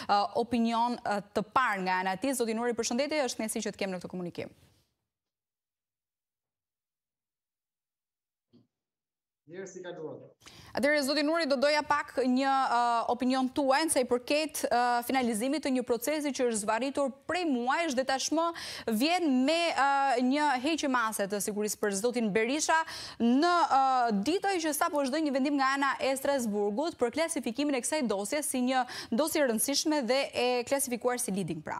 opinion të parë nga ana e tij. Zoti Nuri, përshëndetje, është kënaqësi që të kem në këtë komunikim. Mirë, si kaluat. Atëherë, zoti Nuri, do doja pak një opinion tuaj sa i përket finalizimit të një procesi që është zvarritur prej muajsh dhe tashmë vjen me një heqje mase të sigurisë për zotin Berisha në ditën që sapo është dhënë një vendim nga ana e Strasburgut për klasifikimin e kësaj dosje si një dosje e rëndësishme dhe e klasifikuar si leading pra.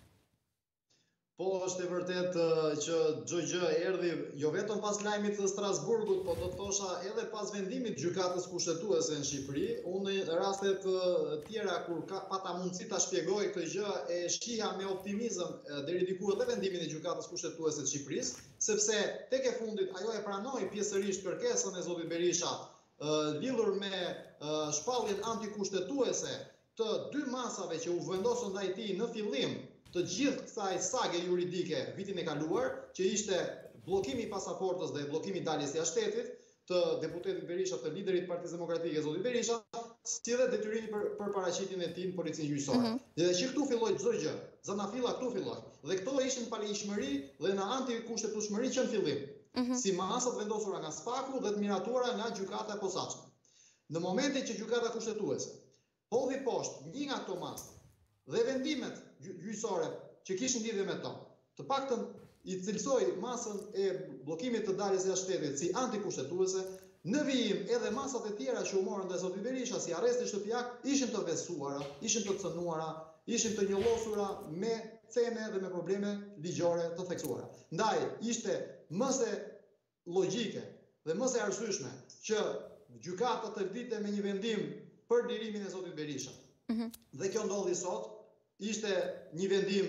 Po, është e vërtet që çdo gjë erdhi jo vetëm pas lajmit të Strasburgut, po do të thosha edhe pas vendimit gjykatës kushtetuese në Shqipëri. Unë në rastet tjera kur pata mundësi ta shpjegoj këtë gjë e shiha me optimizëm deri diku edhe vendimin e gjykatës kushtetuese të Shqipërisë, sepse tek e fundit ajo e pranoi pjesërisht kërkesën e zotit Berisha lidhur me shpalljen antikushtetuese të dy masave që u vendosën ndaj tij në fillim të gjithë kësaj sage juridike vitin e kaluar, që ishte bllokimi i pasaportës dhe bllokimi i daljes jashtë shtetit të deputetit Berisha, të liderit Partisë Demokratike zotit Berisha, si dhe detyrimi për paraqitjen e tij në policinë gjyqësore. Dhe që këtu filloi çdo gjë. Zanafilla këtu filloi. Dhe këto ishin paligjshmëri dhe në antikushtetueshmëri që në fillim, si masat vendosura nga SPAK-u dhe të miratuara nga gjykata e posaçme. Në momentin që gjykata kushtetuese hodhi poshtë një nga këto masa dhe vendimet gjyqësore që kishin lidhje me to, të paktën i cilësoi masën e bllokimit të daljes jashtë shtetit si antikushtetuese, në vijim edhe masat e tjera që u morën ndaj zotit Berisha si arresti shtëpiak ishin të vesuara, ishin të cënuara, ishin të njollosura me cene dhe me probleme ligjore të theksuara. Ndaj ishte më se logjike dhe më se arsyeshme që gjykata të vditte me një vendim për lirimin e zotit Berisha. Dhe kjo ndodhi sot, ishte një vendim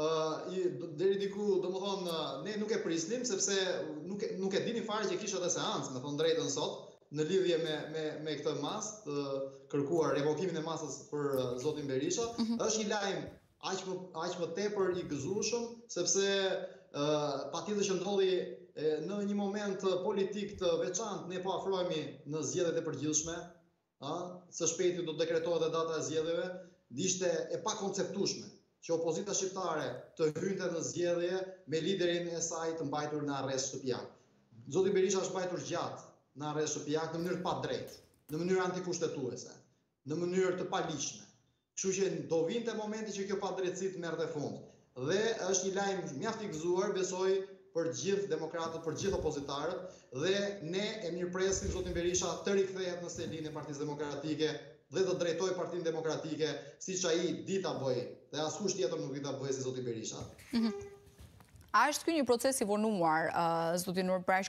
deri diku, domethënë ne nuk e prisnim sepse nuk e dini fare që kishte edhe seancë, me thënë drejtën sot, në lidhje me këtë masë të kërkuar revokimin e masës për zotin Berisha. Është një lajm aq më tepër i gëzueshëm, sepse patjetër që ndodhi në një moment politik të veçantë, ne po afrohemi në zgjedhjet e përgjithshme, së shpejti do dekretohet dhe data e zgjedhjeve, ishte e pakonceptueshme që opozita shqiptare të hynte në zgjedhje me liderin e saj të mbajtur në arrest shtëpiak. Zoti Berisha është mbajtur gjatë në arrest shtëpiak në mënyrë të padrejtë, në mënyrë antikushtetuese, në mënyrë të paligjshme. Kështu që do vinte momenti që kjo padrejtësi të merrte fund. Dhe është një lajm mjaft i gëzuar, besoj, për gjithë demokratët, për gjithë opozitarët, dhe ne e mirëpresim zotin Berisha të rikthehet në selinë e Partisë Demokratike dhe të drejtoj Partinë Demokratike, siç ai dita bëj, dhe askush tjetër nuk dita bëj si zoti Berisha. A është ky një proces i vonuar, zoti Nur, pra